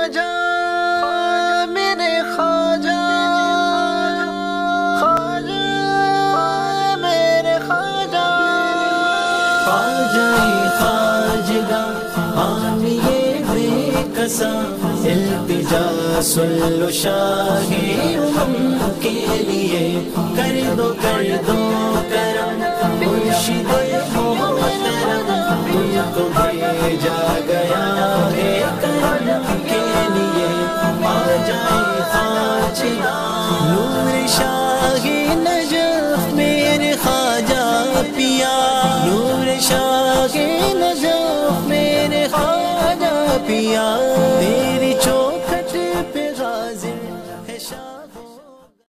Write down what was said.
ख्वाजा मेरे ख्वाजा, ख्वाजा मेरे ख्वाजा, ख्वाजा ख्वाजगा हामी ये बेकसा, इल्तिजा सुल्लो शाहे के लिए कर दो करम, मुर्शिदे मोहतरम तुमको भेजा गया है करम के लिए। आ जाए ख्वाजा नूर शाहे नजफ मेरे ख्वाजा पिया, नूर शाहे नजफ मेरे ख्वाजा पिया।